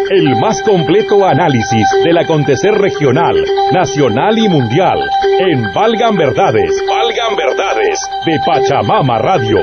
El más completo análisis del acontecer regional, nacional y mundial. En Valgan Verdades de Pachamama Radio.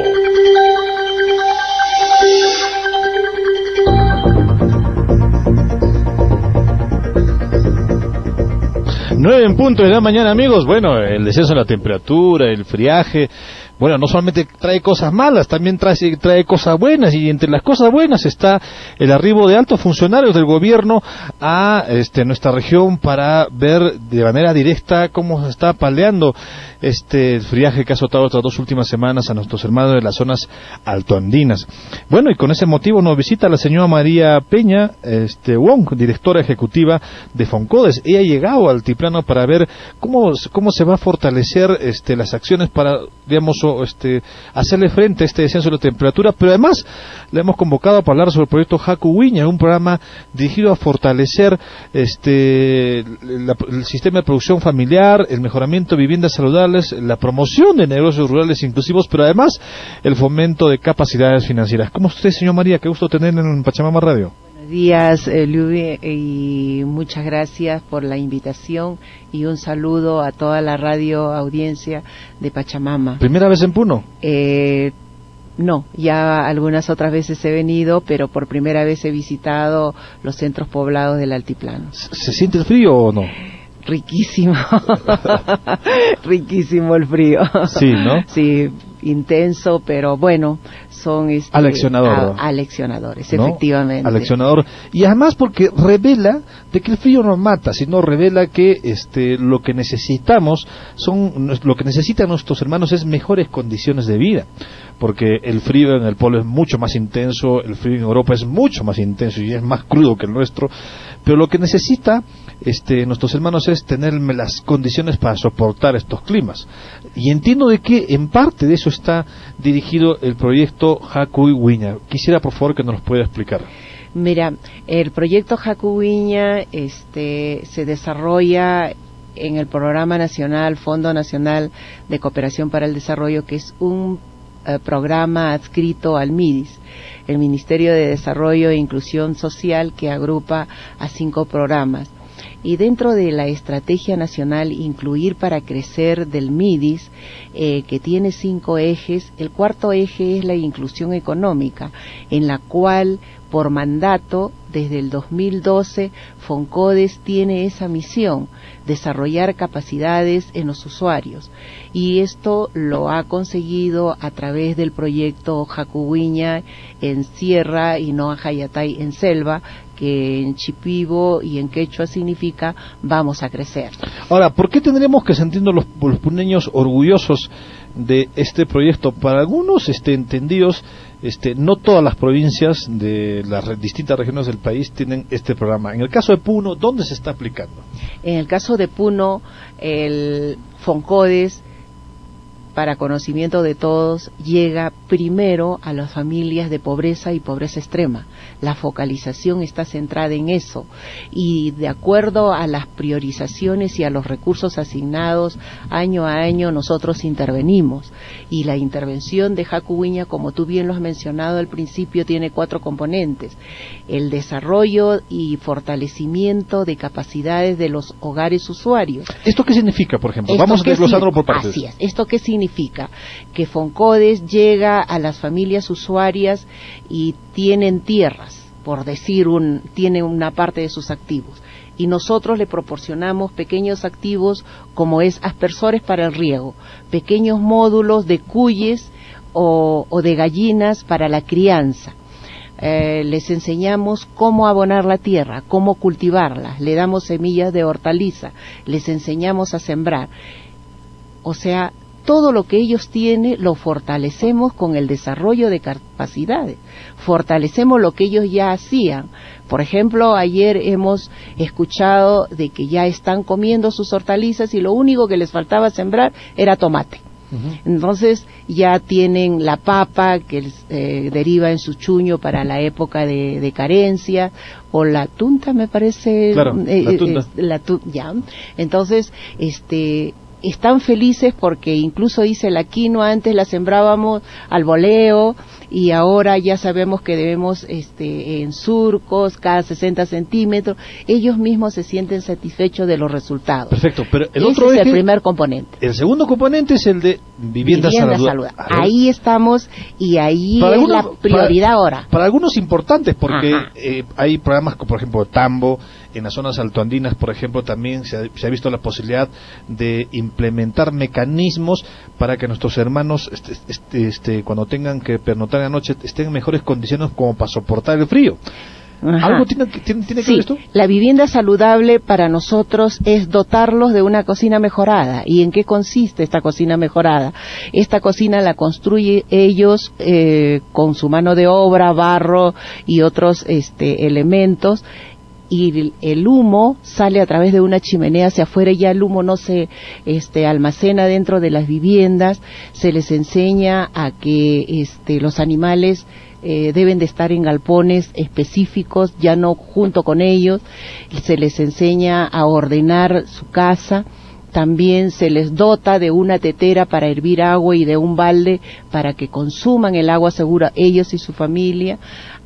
9 en punto de la mañana, amigos. Bueno, el descenso de la temperatura, el friaje, bueno, no solamente trae cosas malas, también trae cosas buenas, y entre las cosas buenas está el arribo de altos funcionarios del gobierno a nuestra región para ver de manera directa cómo se está paliando el friaje que ha azotado estas 2 últimas semanas a nuestros hermanos de las zonas altoandinas. Bueno, y con ese motivo nos visita la señora María Peña Wong, directora ejecutiva de Foncodes. Ella ha llegado al altiplano para ver cómo se va a fortalecer las acciones para, digamos, hacerle frente a este descenso de la temperatura, pero además le hemos convocado para hablar sobre el proyecto Hakuwiña, un programa dirigido a fortalecer el sistema de producción familiar, el mejoramiento de viviendas saludables, la promoción de negocios rurales inclusivos, pero además el fomento de capacidades financieras. ¿Cómo está usted, señor María? Qué gusto tenerle en Pachamama Radio. Buenos días, Luis, y muchas gracias por la invitación y un saludo a toda la radio audiencia de Pachamama. ¿Primera vez en Puno? No, ya algunas otras veces he venido, pero por primera vez he visitado los centros poblados del altiplano. ¿Se siente el frío o no? Riquísimo, riquísimo el frío. Sí, ¿no? Sí, intenso, pero bueno, son aleccionadores, ¿no? Efectivamente. Aleccionador. Y además porque revela de que el frío no mata, sino revela que lo que necesitan nuestros hermanos es mejores condiciones de vida, porque el frío en el polo es mucho más intenso, el frío en Europa es mucho más intenso y es más crudo que el nuestro, pero lo que necesita nuestros hermanos es tener las condiciones para soportar estos climas. Y entiendo de que en parte de eso está dirigido el proyecto Hakuwiña. Quisiera, por favor, que nos lo pueda explicar. Mira, el proyecto Hakuwiña se desarrolla en el Programa Nacional, Fondo Nacional de Cooperación para el Desarrollo, que es un programa adscrito al MIDIS, el Ministerio de Desarrollo e Inclusión Social, que agrupa a 5 programas. Y dentro de la Estrategia Nacional Incluir para Crecer del MIDIS, que tiene 5 ejes, el cuarto eje es la inclusión económica, en la cual, por mandato, desde el 2012, Foncodes tiene esa misión, desarrollar capacidades en los usuarios. Y esto lo ha conseguido a través del proyecto Hakuwiña en Sierra y Noa Hayatay en Selva, que en Shipibo y en quechua significa vamos a crecer. Ahora, ¿por qué tendremos que sentirnos los puneños orgullosos de este proyecto? Para algunos entendidos, no todas las provincias de las distintas regiones del país tienen este programa. En el caso de Puno, ¿dónde se está aplicando? En el caso de Puno, el Foncodes, para conocimiento de todos, llega primero a las familias de pobreza y pobreza extrema. La focalización está centrada en eso, y de acuerdo a las priorizaciones y a los recursos asignados año a año, nosotros intervenimos. Y la intervención de Hakuwiña, como tú bien lo has mencionado al principio, tiene 4 componentes: el desarrollo y fortalecimiento de capacidades de los hogares usuarios. ¿Esto qué significa, por ejemplo? Vamos desglosándolo por partes. Así es. ¿Esto qué significa? Que Foncodes llega a las familias usuarias y tienen tierras, por decir, tienen una parte de sus activos, y nosotros le proporcionamos pequeños activos como es aspersores para el riego, pequeños módulos de cuyes o de gallinas para la crianza. Les enseñamos cómo abonar la tierra, cómo cultivarla, le damos semillas de hortaliza, les enseñamos a sembrar. O sea, todo lo que ellos tienen lo fortalecemos con el desarrollo de capacidades, fortalecemos lo que ellos ya hacían. Por ejemplo, ayer hemos escuchado de que ya están comiendo sus hortalizas y lo único que les faltaba sembrar era tomate. Entonces ya tienen la papa que deriva en su chuño para la época de carencia, o la tunta, me parece. Claro, la tunta. Ya. Entonces, están felices porque incluso dice la quinoa antes la sembrábamos al voleo y ahora ya sabemos que debemos en surcos cada 60 centímetros. Ellos mismos se sienten satisfechos de los resultados. Perfecto, pero el Ese otro es eje, el primer componente. el segundo componente es el de vivienda saludable. Ahí estamos, y ahí Para es algunos, la prioridad ahora. Para algunos importantes, porque hay programas como, por ejemplo, Tambo, en las zonas altoandinas, por ejemplo, también se ha visto la posibilidad de implementar mecanismos para que nuestros hermanos, cuando tengan que pernoctar en la noche, estén en mejores condiciones como para soportar el frío. Ajá. ¿Algo tiene que ver esto? La vivienda saludable para nosotros es dotarlos de una cocina mejorada. ¿Y en qué consiste esta cocina mejorada? Esta cocina la construye ellos con su mano de obra, barro y otros elementos, y el humo sale a través de una chimenea hacia afuera, y ya el humo no se almacena dentro de las viviendas. Se les enseña a que los animales deben de estar en galpones específicos, ya no junto con ellos. Se les enseña a ordenar su casa. También se les dota de una tetera para hervir agua y de un balde para que consuman el agua segura ellos y su familia.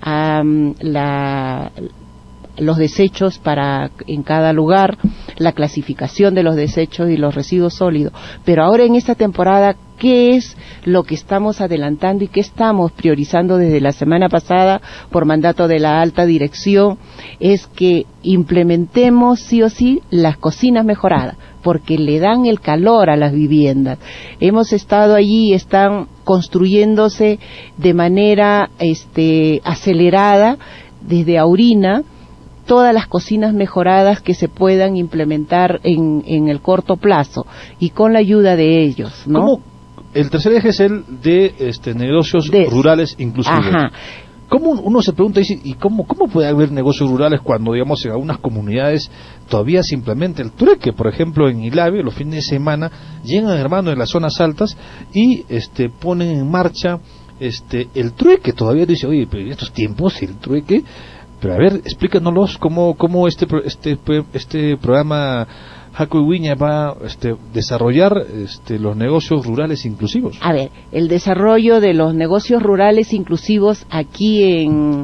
Los desechos en cada lugar, la clasificación de los desechos y los residuos sólidos. Pero ahora en esta temporada, ¿qué es lo que estamos adelantando y qué estamos priorizando desde la semana pasada por mandato de la alta dirección? Es que implementemos sí o sí las cocinas mejoradas, porque le dan el calor a las viviendas. Hemos estado allí, están construyéndose de manera acelerada desde Aurina, todas las cocinas mejoradas que se puedan implementar en el corto plazo, y con la ayuda de ellos, ¿no? ¿Cómo? El tercer eje es el de negocios rurales inclusivos. Ajá. ¿Cómo uno se pregunta, y cómo puede haber negocios rurales cuando, digamos, en algunas comunidades todavía se implementa el trueque? Por ejemplo, en Ilave, los fines de semana, llegan hermanos de las zonas altas y ponen en marcha el trueque. Todavía dice, oye, pero en estos tiempos el trueque. Pero a ver, explícanos cómo este programa Haku Wiña va a desarrollar los negocios rurales inclusivos. A ver, el desarrollo de los negocios rurales inclusivos aquí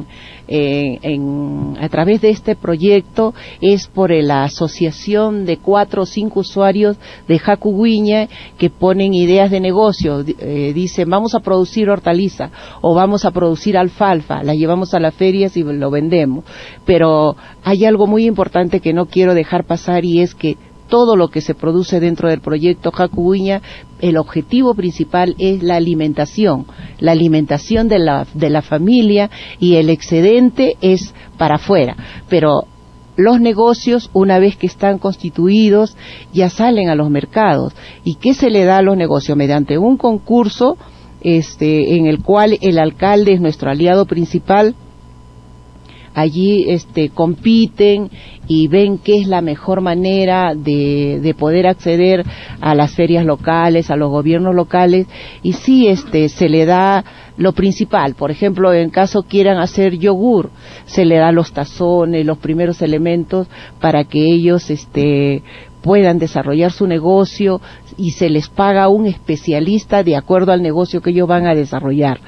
a través de este proyecto es por la asociación de 4 o 5 usuarios de Haku Wiña que ponen ideas de negocio. Dicen, vamos a producir hortaliza o vamos a producir alfalfa, la llevamos a las ferias y lo vendemos. Pero hay algo muy importante que no quiero dejar pasar, y es que todo lo que se produce dentro del proyecto Haku Wiña, el objetivo principal es la alimentación de la familia, y el excedente es para afuera. Pero los negocios, una vez que están constituidos, ya salen a los mercados. ¿Y qué se le da a los negocios? Mediante un concurso en el cual el alcalde es nuestro aliado principal. Allí compiten y ven qué es la mejor manera de poder acceder a las ferias locales, a los gobiernos locales, y sí se le da lo principal. Por ejemplo, en caso quieran hacer yogur, se le da los tazones, los primeros elementos para que ellos puedan desarrollar su negocio, y se les paga a un especialista de acuerdo al negocio que ellos van a desarrollar.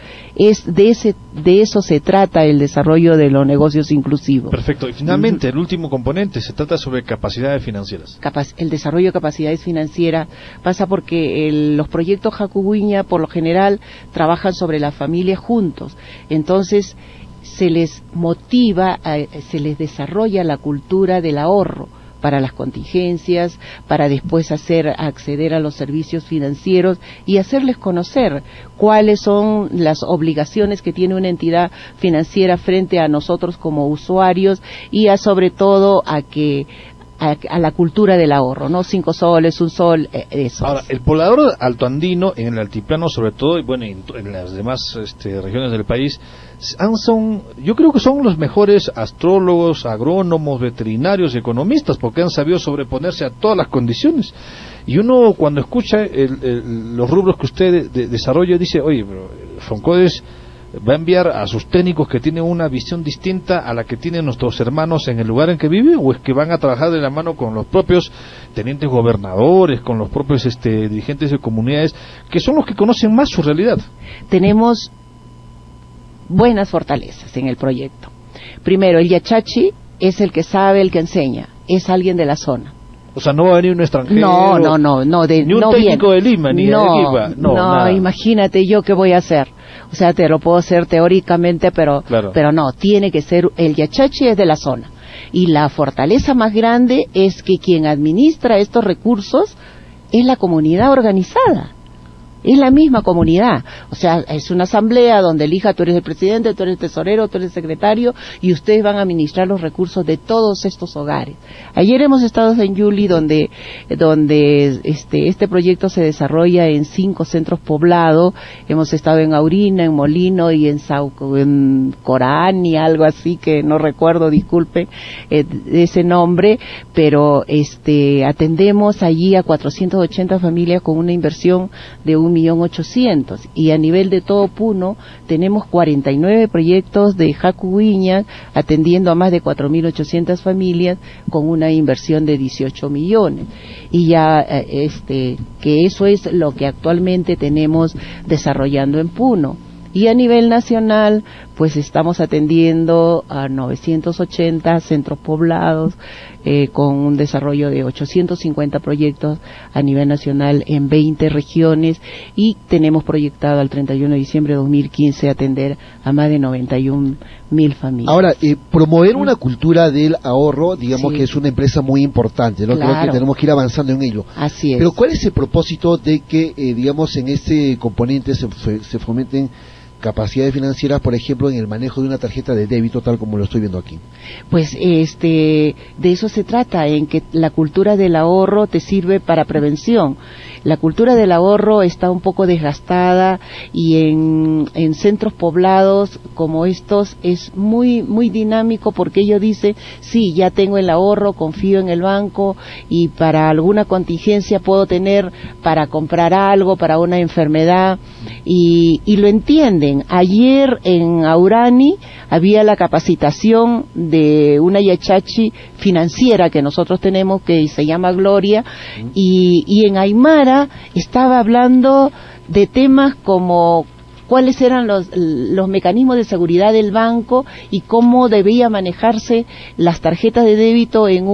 De eso se trata el desarrollo de los negocios inclusivos. Perfecto. Y finalmente, el último componente se trata sobre capacidades financieras. El desarrollo de capacidades financieras pasa porque los proyectos Haku Wiña por lo general trabajan sobre la familia juntos. Entonces se les motiva, se les desarrolla la cultura del ahorro para las contingencias, para después acceder a los servicios financieros y hacerles conocer cuáles son las obligaciones que tiene una entidad financiera frente a nosotros como usuarios, y sobre todo a la cultura del ahorro, ¿no? 5 soles, 1 sol, eso. Ahora, el poblador altoandino, en el altiplano sobre todo, y bueno, en las demás regiones del país, yo creo que son los mejores astrólogos, agrónomos, veterinarios, economistas, porque han sabido sobreponerse a todas las condiciones. Y uno, cuando escucha los rubros que usted desarrolla, dice, oye, pero Foncodes va a enviar a sus técnicos que tienen una visión distinta a la que tienen nuestros hermanos en el lugar en que viven, o es que van a trabajar de la mano con los propios tenientes gobernadores, con los propios dirigentes de comunidades, que son los que conocen más su realidad. Tenemos buenas fortalezas en el proyecto. Primero, el yachachi es el que sabe, el que enseña, es alguien de la zona. O sea, no va a venir un extranjero. No, ni un técnico de Lima, ni de Arequipa. No, imagínate yo qué voy a hacer. O sea, te lo puedo hacer teóricamente, pero no, tiene que ser, el yachachi es de la zona. Y la fortaleza más grande es que quien administra estos recursos es la comunidad organizada. Es la misma comunidad, o sea, es una asamblea donde elija, tú eres el presidente, tú eres el tesorero, tú eres el secretario, y ustedes van a administrar los recursos de todos estos hogares. Ayer hemos estado en Yuli, donde este proyecto se desarrolla en 5 centros poblados. Hemos estado en Aurina, en Molino y en Corani, algo así que no recuerdo, disculpe ese nombre, pero atendemos allí a 480 familias con una inversión de 1.800.000, y a nivel de todo Puno tenemos 49 proyectos de Jacuiña atendiendo a más de 4.800 familias con una inversión de 18 millones. Y ya que eso es lo que actualmente tenemos desarrollando en Puno. Y a nivel nacional, pues estamos atendiendo a 980 centros poblados con un desarrollo de 850 proyectos a nivel nacional en 20 regiones, y tenemos proyectado al 31 de diciembre de 2015 atender a más de 91.000 familias. Ahora, promover una cultura del ahorro, digamos que es una empresa muy importante, ¿no? Claro. Creo que tenemos que ir avanzando en ello. Así es. Pero ¿cuál es el propósito de que, digamos, en ese componente se fomenten capacidades financieras, por ejemplo, en el manejo de una tarjeta de débito, tal como lo estoy viendo aquí? Pues de eso se trata, en que la cultura del ahorro te sirve para prevención. La cultura del ahorro está un poco desgastada, y en centros poblados como estos es muy muy dinámico, porque ellos dicen, sí, ya tengo el ahorro, confío en el banco, y para alguna contingencia puedo tener para comprar algo, para una enfermedad, y lo entienden. Ayer en Aurani había la capacitación de una yachachi financiera que nosotros tenemos, que se llama Gloria, y en Aymara estaba hablando de temas como cuáles eran los mecanismos de seguridad del banco y cómo debía manejarse las tarjetas de débito en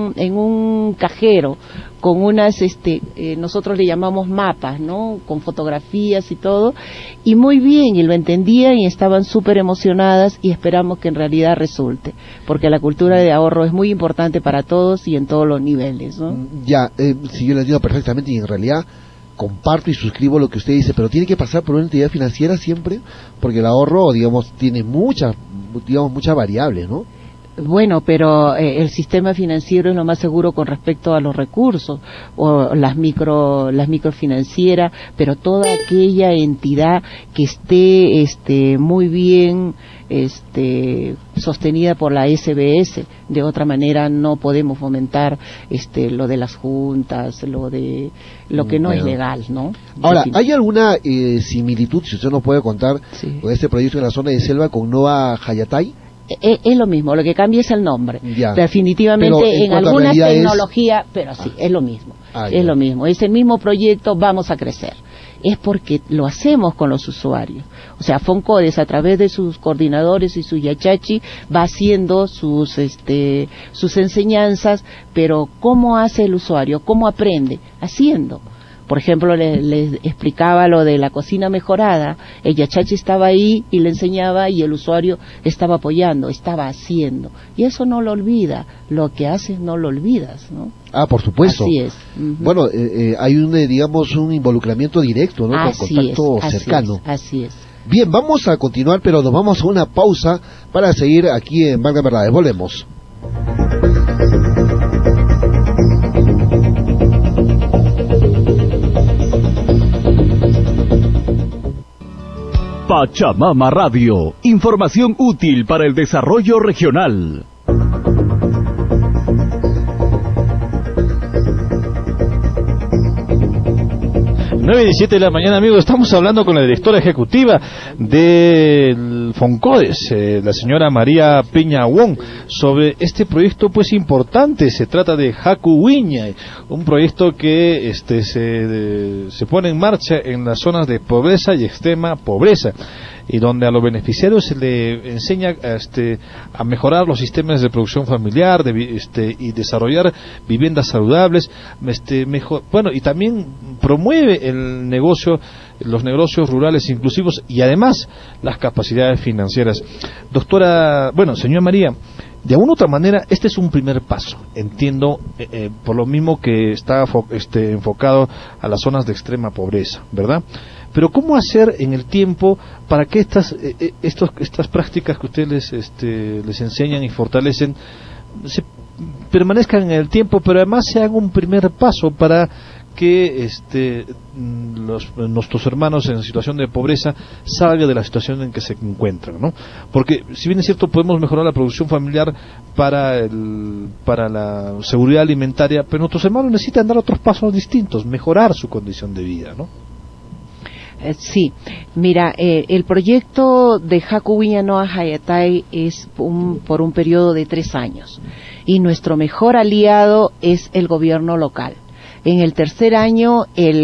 un cajero, con unas, nosotros le llamamos mapas, ¿no? Con fotografías y todo, y muy bien, y lo entendían y estaban súper emocionadas, y esperamos que en realidad resulte, porque la cultura de ahorro es muy importante para todos y en todos los niveles, ¿no? Ya, si yo lo entiendo perfectamente, y en realidad comparto y suscribo lo que usted dice, pero tiene que pasar por una entidad financiera siempre, porque el ahorro, digamos, tiene muchas variables, ¿no? Bueno, pero el sistema financiero es lo más seguro con respecto a los recursos, o las microfinancieras, pero toda aquella entidad que esté muy bien sostenida por la SBS. De otra manera no podemos fomentar lo de las juntas, lo que no es legal, ¿no? Ahora, ¿hay alguna similitud, si usted nos puede contar, con este proyecto en la zona de selva con Nova Hayatay? Es lo mismo, lo que cambia es el nombre. Ya. Definitivamente Pero en alguna tecnología, pero sí, es lo mismo. Es lo mismo, es el mismo proyecto, vamos a crecer. Es porque lo hacemos con los usuarios. O sea, Foncodes, a través de sus coordinadores y su yachachi, va haciendo sus enseñanzas, pero ¿cómo hace el usuario? ¿Cómo aprende? Haciendo. Por ejemplo, les explicaba lo de la cocina mejorada, el yachachi estaba ahí y le enseñaba, y el usuario estaba apoyando, estaba haciendo. Y eso no lo olvida, lo que haces no lo olvidas, ¿no? Ah, por supuesto. Así es. Bueno, hay un involucramiento directo, ¿no? Con contacto cercano. Así es. Bien, vamos a continuar, pero nos vamos a una pausa para seguir aquí en Valgan Verdades. Volvemos. Pachamama Radio, información útil para el desarrollo regional. 9:17 de la mañana, amigos. Estamos hablando con la directora ejecutiva del Foncodes, la señora María Peña Wong, sobre este proyecto pues importante. Se trata de Hakuwiñay, un proyecto que se pone en marcha en las zonas de pobreza y extrema pobreza, y donde a los beneficiarios se le enseña a mejorar los sistemas de producción familiar y desarrollar viviendas saludables, y también promueve los negocios rurales inclusivos y además las capacidades financieras. Señora María, de alguna u otra manera este es un primer paso, entiendo, por lo mismo que está enfocado a las zonas de extrema pobreza, ¿verdad? Pero ¿cómo hacer en el tiempo para que estas prácticas que ustedes les enseñan y fortalecen permanezcan en el tiempo, pero además sean un primer paso para que nuestros hermanos en situación de pobreza salgan de la situación en que se encuentran, ¿no? Porque si bien es cierto podemos mejorar la producción familiar para la seguridad alimentaria, pero nuestros hermanos necesitan dar otros pasos distintos, mejorar su condición de vida, ¿no? Sí, mira, el proyecto de Hakuwiñay Noa Hayatay es por un periodo de 3 años, y nuestro mejor aliado es el gobierno local. En el tercer año,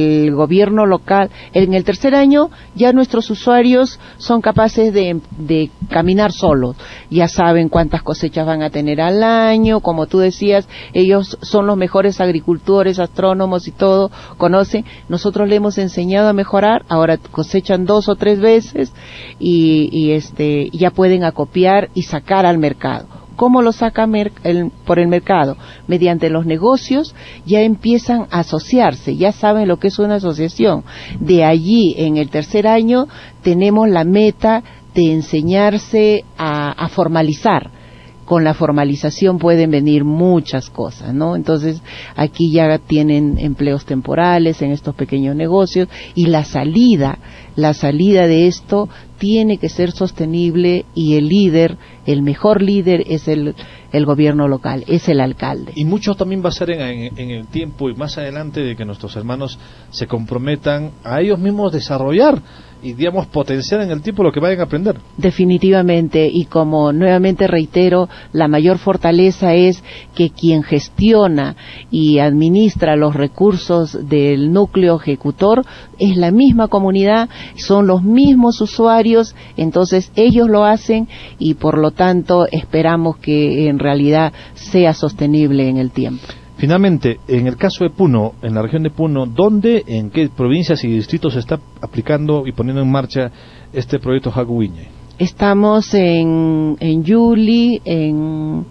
ya nuestros usuarios son capaces de caminar solos. Ya saben cuántas cosechas van a tener al año, como tú decías, ellos son los mejores agricultores, astrónomos y todo, conocen. Nosotros le hemos enseñado a mejorar, ahora cosechan 2 o 3 veces y ya pueden acopiar y sacar al mercado. ¿Cómo lo saca por el mercado? Mediante los negocios ya empiezan a asociarse, ya saben lo que es una asociación. De allí, en el tercer año, tenemos la meta de enseñarse a formalizar. Con la formalización pueden venir muchas cosas, ¿no? Entonces, aquí ya tienen empleos temporales en estos pequeños negocios, y la salida de esto tiene que ser sostenible, y el mejor líder es el gobierno local, es el alcalde. Y mucho también va a ser en el tiempo y más adelante de que nuestros hermanos se comprometan a ellos mismos desarrollar y, digamos, potenciar en el tiempo lo que vayan a aprender. Definitivamente, y como nuevamente reitero, la mayor fortaleza es que quien gestiona y administra los recursos del núcleo ejecutor es la misma comunidad, son los mismos usuarios, entonces ellos lo hacen, y por lo tanto esperamos que en realidad sea sostenible en el tiempo. Finalmente, en el caso de Puno, en la región de Puno, ¿dónde, en qué provincias y distritos se está aplicando y poniendo en marcha este proyecto Hakuwiñay? Estamos en Yuli, en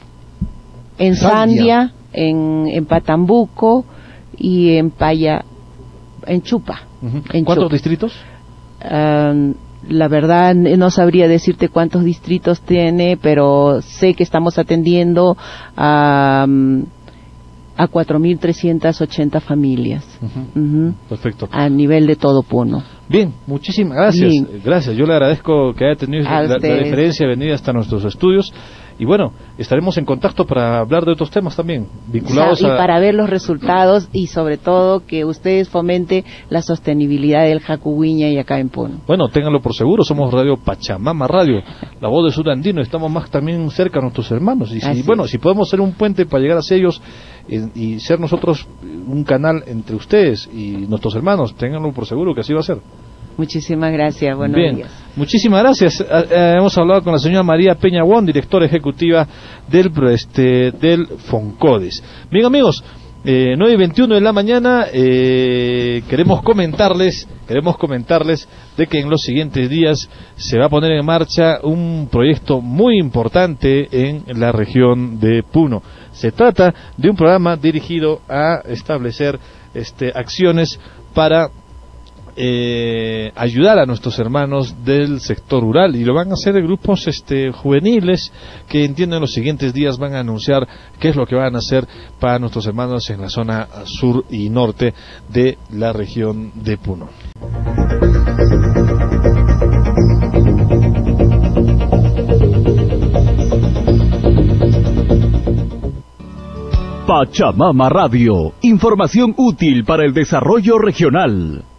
Sandia, en Patambuco y en Chupa. ¿En cuántos distritos? La verdad no sabría decirte cuántos distritos tiene, pero sé que estamos atendiendo a 4.380 familias. Perfecto. A nivel de todo Puno. Bien, muchísimas gracias. Bien. Gracias, yo le agradezco que haya tenido la deferencia de venir hasta nuestros estudios. Y bueno, estaremos en contacto para hablar de otros temas también, vinculados y para ver los resultados, y sobre todo que ustedes fomenten la sostenibilidad del Hakuwiñay acá en Puno. Bueno, ténganlo por seguro, somos Radio Pachamama Radio, la voz del sur andino, estamos más también cerca de nuestros hermanos. Y si podemos ser un puente para llegar hacia ellos y ser nosotros un canal entre ustedes y nuestros hermanos, ténganlo por seguro que así va a ser. Muchísimas gracias, buenos días. Muchísimas gracias. Hemos hablado con la señora María Peña Wong, directora ejecutiva del Foncodes. Bien, amigos, 9:21 de la mañana, queremos comentarles de que en los siguientes días se va a poner en marcha un proyecto muy importante en la región de Puno. Se trata de un programa dirigido a establecer acciones para ayudar a nuestros hermanos del sector rural, y lo van a hacer grupos juveniles que entiendo en los siguientes días van a anunciar qué es lo que van a hacer para nuestros hermanos en la zona sur y norte de la región de Puno. Pachamama Radio, información útil para el desarrollo regional.